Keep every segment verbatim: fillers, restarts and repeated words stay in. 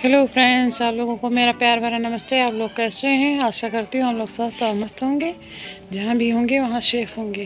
Hello friends, आप लोगों को मेरा प्यार भरा नमस्ते। आप लोग कैसे हैं? आशा करती हूँ आप लोग स्वस्थ और मस्त होंगे। जहाँ भी होंगे वहाँ सेफ होंगे।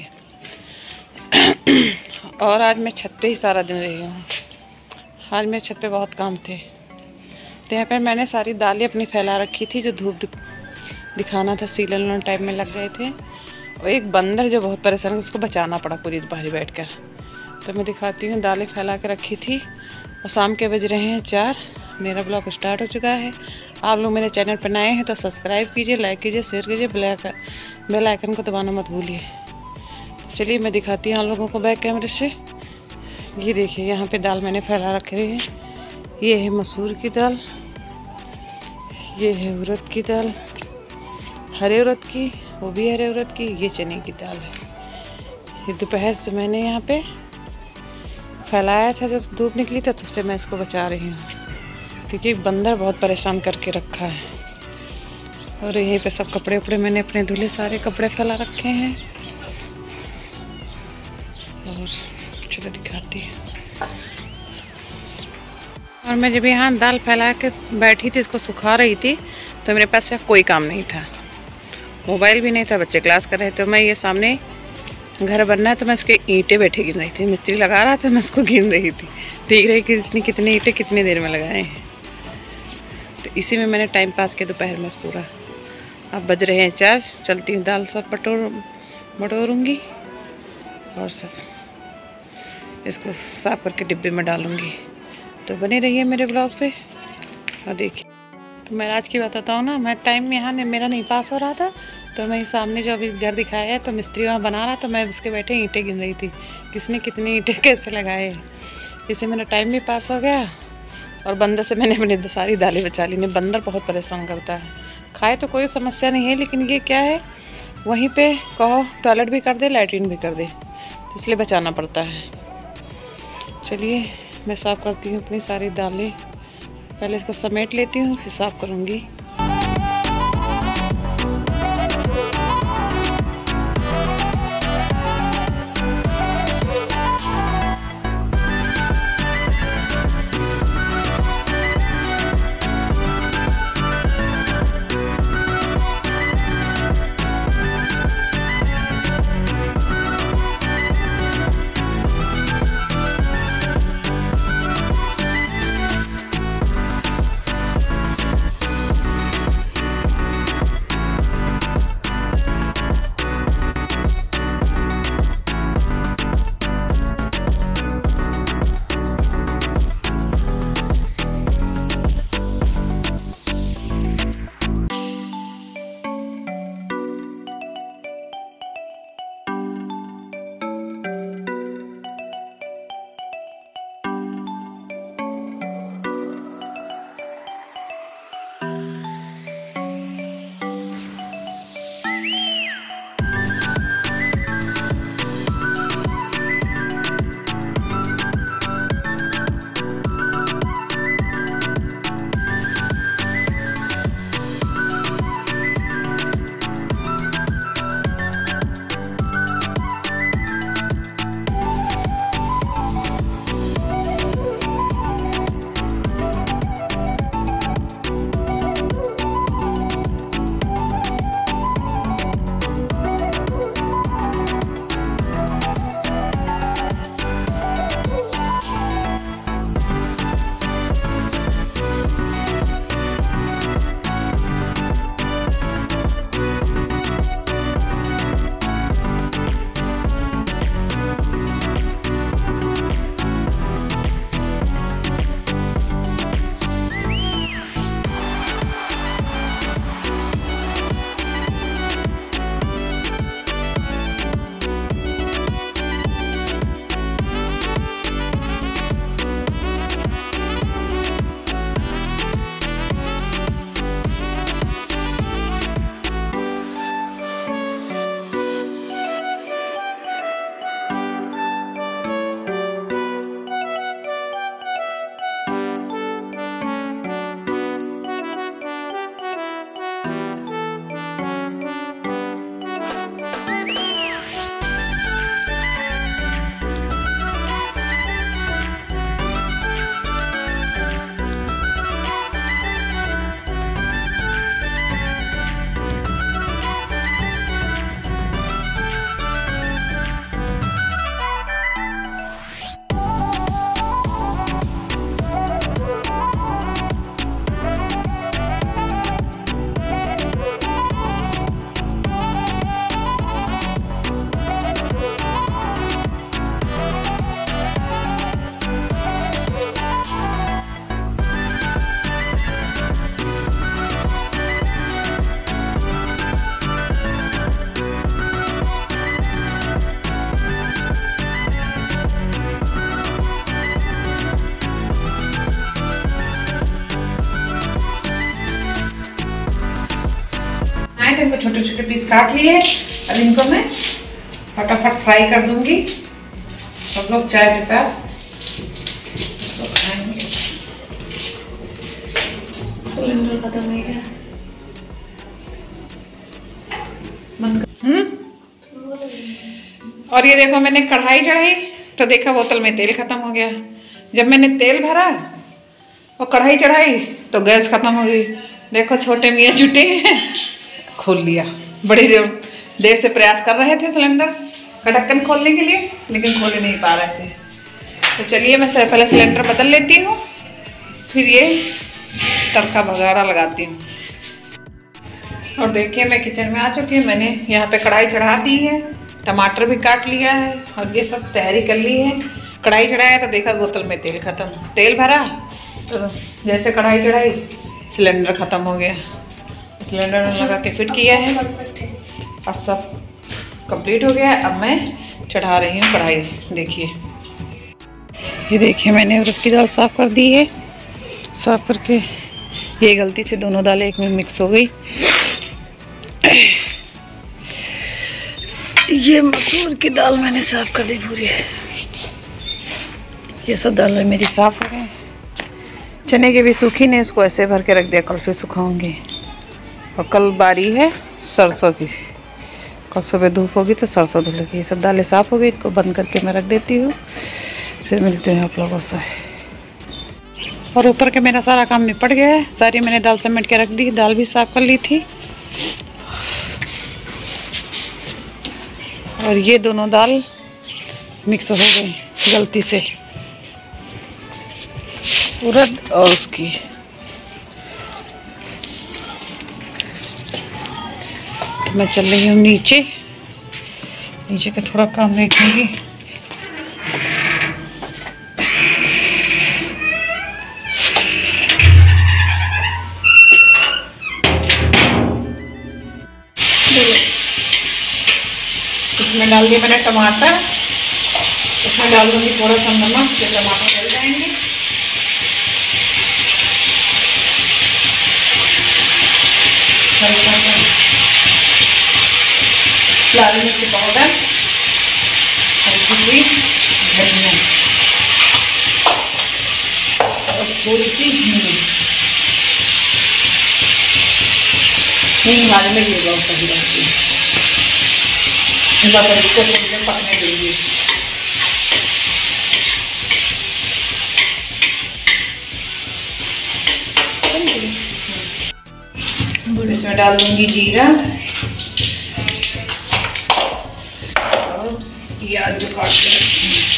और आज मैं छत पे ही सारा दिन रही हूँ। आज मेरे छत पे बहुत काम थे। तो यहाँ पर मैंने सारी दालें अपनी फैला रखी थी, जो धूप दिखाना था, सीलन टाइप में लग गए थे। और एक बंदर जो बहुत परेशान है, उसको बचाना पड़ा पूरी दोपहर बैठ कर। तो मैं दिखाती हूँ, दालें फैला के रखी थी और शाम के बज रहे हैं चार। मेरा ब्लॉग स्टार्ट हो चुका है। आप लोग मेरे चैनल पर नए हैं तो सब्सक्राइब कीजिए, लाइक कीजिए, शेयर कीजिए, ब्लैक बेल आइकन को दबाना मत भूलिए। चलिए मैं दिखाती हूँ आप लोगों को बैक कैमरे से। ये देखिए, यहाँ पे दाल मैंने फैला रखे हैं। ये है मसूर की दाल, ये है उड़द की दाल, हरे उड़द की, वो भी हरे उड़द की, ये चने की दाल है। ये दोपहर से मैंने यहाँ पे फैलाया था, जब धूप निकली था तब से मैं इसको बचा रही हूँ, क्योंकि बंदर बहुत परेशान करके रखा है। और यहीं पे सब कपड़े उपड़े मैंने अपने धुले सारे कपड़े फैला रखे हैं। और चलो दिखाती है। और मैं जब यहाँ दाल फैला के बैठी थी, इसको सुखा रही थी, तो मेरे पास कोई काम नहीं था, मोबाइल भी नहीं था, बच्चे क्लास कर रहे थे। तो मैं ये सामने घर बनना है तो मैं इसके ईंटें बैठे गिन रही थी। मिस्त्री लगा रहा था, मैं इसको गिन रही थी, देख रही कि इसने कितने ईंटें कितनी देर में लगाए हैं। तो इसी में मैंने टाइम पास किया दोपहर में पूरा। अब बज रहे हैं चार, चलती हूँ दाल सब बटोर बटोरूँगी और सब इसको साफ करके डिब्बे में डालूँगी। तो बने रहिए मेरे ब्लॉग पे और देखिए। तो मैं आज की बात बताऊँ ना, मैं टाइम यहाँ ने मेरा नहीं पास हो रहा था, तो मैं सामने जो अभी घर दिखाया है, तो मिस्त्री वहाँ बना रहा था, मैं उसके बैठे ईंटें गिन रही थी, किसने कितनी ईंटें कैसे लगाए। इससे मेरा टाइम भी पास हो गया और बंदर से मैंने अपनी सारी दालें बचा ली। नहीं, बंदर बहुत परेशान करता है। खाए तो कोई समस्या नहीं है, लेकिन ये क्या है, वहीं पे कहो टॉयलेट भी कर दे, लैट्रिन भी कर दे, इसलिए बचाना पड़ता है। चलिए मैं साफ़ करती हूँ अपनी सारी दालें। पहले इसको समेट लेती हूँ, फिर साफ़ करूँगी। थे, इनको छोटे छोटे पीस काट लिए। अब इनको मैं फटाफट फ्राई कर दूंगी, सब लोग चाय के साथ इसको खाएंगे। सिलेंडर खत्म हो गया। हम्म और ये देखो मैंने कढ़ाई चढ़ाई तो देखा बोतल में तेल खत्म हो गया। जब मैंने तेल भरा और कढ़ाई चढ़ाई तो गैस खत्म हो गई। देखो छोटे मियाँ जुटे हैं, खोल लिया। बड़ी देर देर से प्रयास कर रहे थे सिलेंडर का ढक्कन खोलने के लिए, लेकिन खोल नहीं पा रहे थे। तो चलिए मैं पहले सिलेंडर बदल लेती हूँ, फिर ये तड़का बघाड़ा लगाती हूँ। और देखिए मैं किचन में आ चुकी हूँ। मैंने यहाँ पे कढ़ाई चढ़ा दी है, टमाटर भी काट लिया है और ये सब तैयारी कर ली है। कढ़ाई चढ़ाया तो देखा बोतल में तेल खत्म। तेल भरा तो जैसे कढ़ाई चढ़ाई सिलेंडर ख़त्म हो गया। सिलेंडर में लगा के फिट किया है और सब कंप्लीट हो गया है। अब मैं चढ़ा रही हूँ कढ़ाई। देखिए ये देखिए मैंने उड़द की दाल साफ़ कर दी है। साफ़ करके ये गलती से दोनों दालें एक में मिक्स हो गई। ये मसूर की दाल मैंने साफ़ कर दी पूरी। ये सब दालें मेरी साफ़ हो गई। चने की भी सूखी ने इसको ऐसे भर के रख दिया, कल फिर सुखाऊंगी। और कल बारी है सरसों की, कल सुबह धूप होगी तो सरसों धुलेगी। ये सब दालें साफ़ हो गई, इनको बंद करके मैं रख देती हूँ। फिर मिलते हैं आप लोगों से। और ऊपर के मेरा सारा काम निपट गया है। सारी मैंने दाल समेट के रख दी, दाल भी साफ़ कर ली थी। और ये दोनों दाल मिक्स हो गई गलती से, उड़द और उसकी। तो मैं चल रही हूँ नीचे, नीचे का थोड़ा काम देखूंगी। इसमें डाल दिया मैंने टमाटर, इसमें डाल दूंगी थोड़ा सा नमक, तो टमाटर गल जाएंगे। हल्का सा लाल मिर्च पाउडर, हल्की सी धनिया और थोड़ी सी हींग। हींग बाद में ये बहुत सही रहती है। बस इसको थोड़ी देर पकने देंगे। इसमें डाल दूंगी जीरा और प्याज जो काट के रखी है।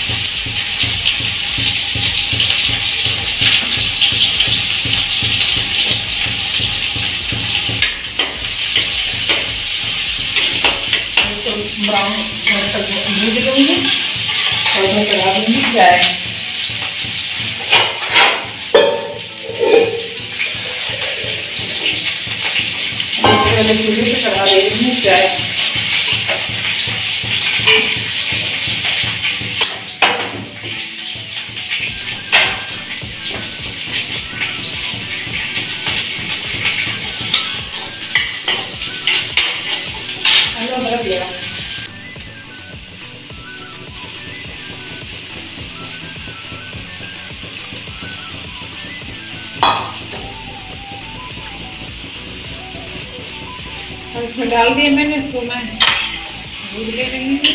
ब्राउन तक भून लूँगी और मैं चढ़ा दूँगी चाय। पहले चूल्हे पे चढ़ा देती हूँ चाय। हेलो बर्फ ले रहा। और इसमें डाल दिए मैंने, इसको मैं भून ले रही हूँ।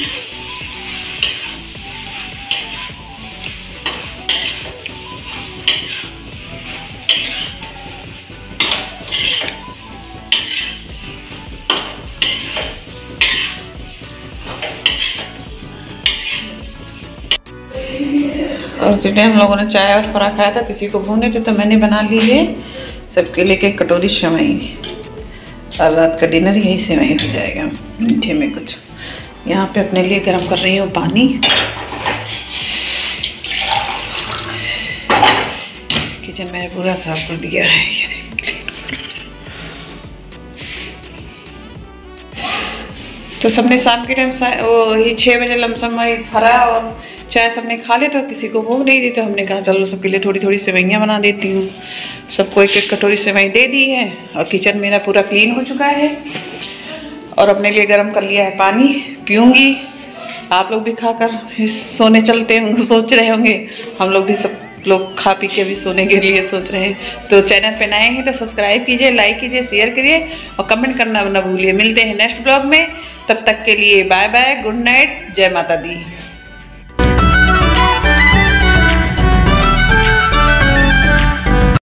और उसी टाइम हम लोगों ने चाय और फरा खाया था, किसी को भूने थे तो मैंने बना ली है सबके लिए एक कटोरी सेवई। और रात का डिनर यही सेवई हो जाएगा मीठे में कुछ। यहाँ पे अपने लिए गर्म कर रही हूँ पानी। किचन मैंने पूरा साफ कर दिया है। तो सबने शाम के टाइम वो ही छः बजे लमसम फरा और चाय सबने खा ले, तो किसी को भूख नहीं दी तो हमने कहा चलो सबके लिए थोड़ी थोड़ी सेवइयाँ बना देती हूँ। सबको एक एक कटोरी सेवई दे दी है और किचन मेरा पूरा क्लीन हो चुका है और अपने लिए गर्म कर लिया है पानी, पीऊँगी। आप लोग भी खाकर सोने चलते होंगे, सोच रहे होंगे, हम लोग भी सब लोग खा पी के भी सोने के लिए सोच रहे हैं। तो चैनल पे नए हैं तो सब्सक्राइब कीजिए, लाइक कीजिए, शेयर करिए और कमेंट करना ना भूलिए। मिलते हैं नेक्स्ट ब्लॉग में, तब तक के लिए बाय बाय, गुड नाइट, जय माता दी।